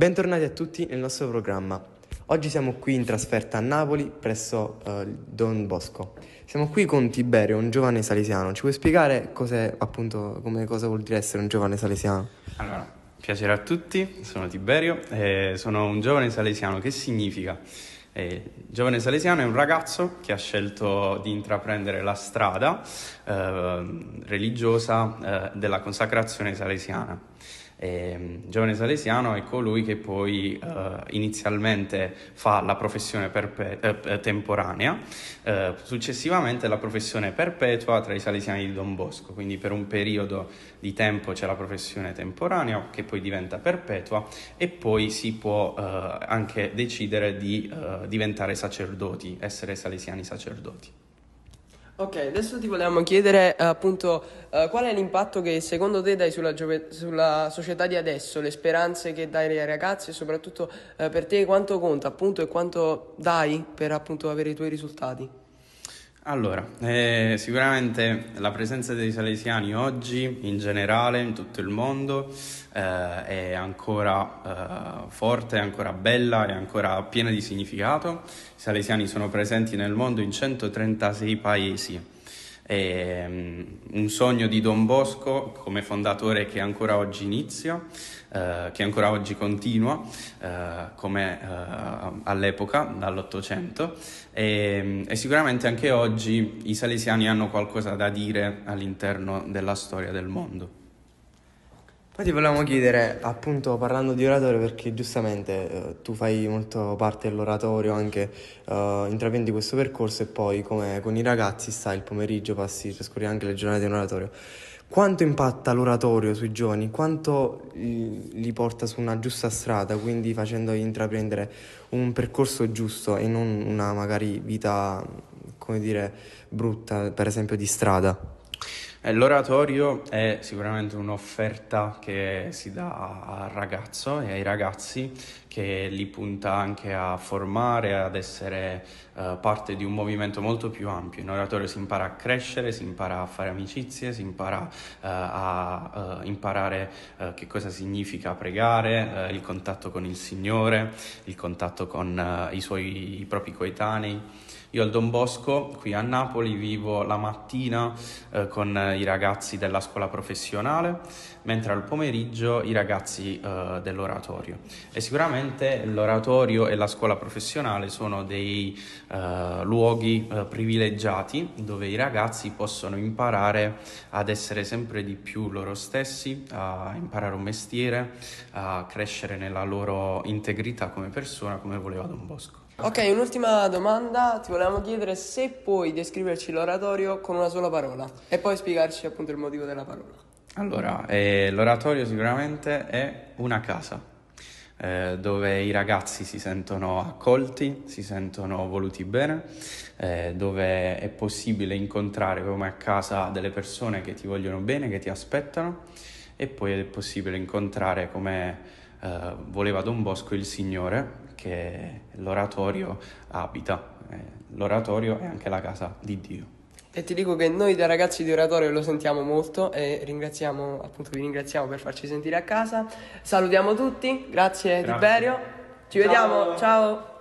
Bentornati a tutti nel nostro programma. Oggi siamo qui in trasferta a Napoli presso il Don Bosco. Siamo qui con Tiberio, un giovane salesiano. Ci puoi spiegare cosa vuol dire essere un giovane salesiano? Allora, piacere a tutti, sono Tiberio, sono un giovane salesiano. Che significa? Giovane salesiano è un ragazzo che ha scelto di intraprendere la strada religiosa della consacrazione salesiana. Giovane salesiano è colui che poi inizialmente fa la professione temporanea, successivamente la professione perpetua tra i salesiani di Don Bosco, quindi per un periodo di tempo c'è la professione temporanea che poi diventa perpetua e poi si può anche decidere di diventare sacerdoti, essere salesiani sacerdoti. Ok, adesso ti volevamo chiedere qual è l'impatto che secondo te dai sulla società di adesso, le speranze che dai ai ragazzi e soprattutto per te quanto conta e quanto dai per avere i tuoi risultati? Allora, sicuramente la presenza dei salesiani oggi in generale in tutto il mondo è ancora forte, è ancora bella, è ancora piena di significato. I salesiani sono presenti nel mondo in 136 paesi. È un sogno di Don Bosco come fondatore che ancora oggi inizia, che ancora oggi continua, come all'epoca, dall'Ottocento, e sicuramente anche oggi i salesiani hanno qualcosa da dire all'interno della storia del mondo. Poi ti volevamo chiedere, appunto, parlando di oratorio, perché giustamente tu fai molto parte dell'oratorio, anche intraprendi questo percorso e poi come con i ragazzi stai il pomeriggio, trascorri anche le giornate in oratorio. Quanto impatta l'oratorio sui giovani? Quanto li porta su una giusta strada, quindi facendoli intraprendere un percorso giusto e non una magari vita, come dire, brutta, per esempio di strada? L'oratorio è sicuramente un'offerta che si dà al ragazzo e ai ragazzi, che li punta anche a formare, ad essere parte di un movimento molto più ampio. In oratorio si impara a crescere, si impara a fare amicizie, si impara a imparare che cosa significa pregare, il contatto con il Signore, il contatto con i propri coetanei. Io al Don Bosco, qui a Napoli, vivo la mattina con i ragazzi della scuola professionale, mentre al pomeriggio i ragazzi dell'oratorio. E sicuramente l'oratorio e la scuola professionale sono dei luoghi privilegiati dove i ragazzi possono imparare ad essere sempre di più loro stessi, a imparare un mestiere, a crescere nella loro integrità come persona, come voleva Don Bosco. Ok, un'ultima domanda, ti volevamo chiedere se puoi descriverci l'oratorio con una sola parola e poi spiegarci appunto il motivo della parola. Allora, l'oratorio sicuramente è una casa dove i ragazzi si sentono accolti, si sentono voluti bene, dove è possibile incontrare come a casa delle persone che ti vogliono bene, che ti aspettano, e poi è possibile incontrare come voleva Don Bosco il Signore, che l'oratorio abita. L'oratorio è anche la casa di Dio. E ti dico che noi da ragazzi di oratorio lo sentiamo molto e vi ringraziamo per farci sentire a casa. Salutiamo tutti, grazie. Tiberio. Ci vediamo, ciao.